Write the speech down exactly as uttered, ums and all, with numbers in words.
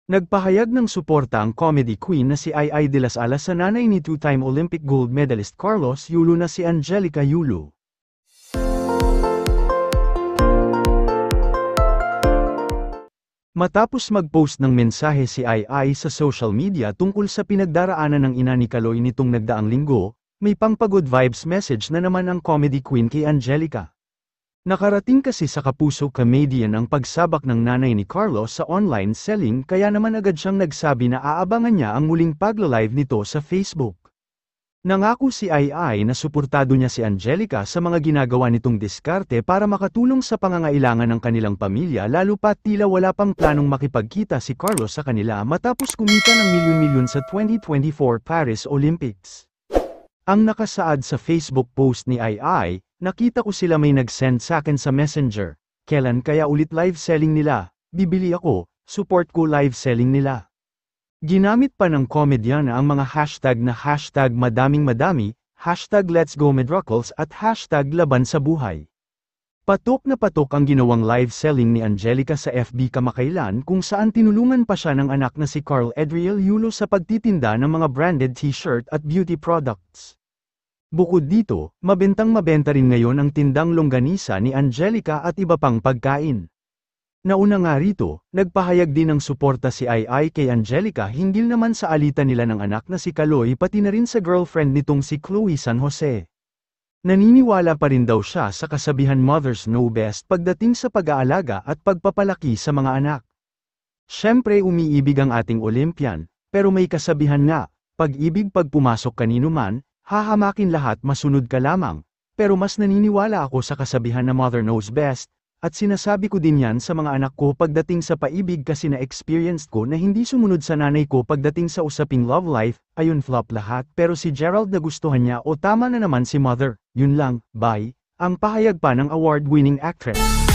Nagpahayag ng suporta ang comedy queen na si Ai Ai de las Alas sa nanay ni two-time Olympic gold medalist Carlos Yulo na si Angelica Yulo. Matapos mag-post ng mensahe si Ai Ai sa social media tungkol sa pinagdaraanan ng ina ni Kaloy nitong nagdaang linggo, may pang-pagod vibes message na naman ang comedy queen kay Angelica. Nakarating kasi sa kapuso comedian ang pagsabak ng nanay ni Carlos sa online selling kaya naman agad siyang nagsabi na aabangan niya ang muling pagla-live nito sa Facebook. Nangako si Ai Ai na suportado niya si Angelica sa mga ginagawa nitong diskarte para makatulong sa pangangailangan ng kanilang pamilya lalo pat tila wala pang planong makipagkita si Carlos sa kanila matapos kumita ng milyon-milyon sa twenty twenty-four Paris Olympics. Ang nakasaad sa Facebook post ni Ai Ai, nakita ko sila may nag-send sakin sa Messenger, kailan kaya ulit live selling nila, bibili ako, support ko live selling nila. Ginamit pa ng komedyana ang mga hashtag na hashtag madaming madami, hashtag let's go Medruckles at hashtag laban sa buhay. Patok na patok ang ginawang live selling ni Angelica sa F B kamakailan kung saan tinulungan pa siya ng anak na si Carl Edriel Yulo sa pagtitinda ng mga branded t-shirt at beauty products. Bukod dito, mabentang mabenta rin ngayon ang tindang longganisa ni Angelica at iba pang pagkain. Nauna nga rito, nagpahayag din ng suporta si Ai Ai kay Angelica hinggil naman sa alitan nila ng anak na si Kaloy pati na rin sa girlfriend nitong si Chloe San Jose. Naniniwala pa rin daw siya sa kasabihan mothers know best pagdating sa pag-aalaga at pagpapalaki sa mga anak. Siyempre umiibig ang ating Olympian, pero may kasabihan nga, pag-ibig pag pumasok kanino man, hahamakin lahat masunod ka lamang, pero mas naniniwala ako sa kasabihan na mother knows best, at sinasabi ko din yan sa mga anak ko pagdating sa paibig kasi na-experienced ko na hindi sumunod sa nanay ko pagdating sa usaping love life, ayun flop lahat pero si Gerald nagustuhan niya o tama na naman si mother, yun lang, bye, ang pahayag pa ng award-winning actress.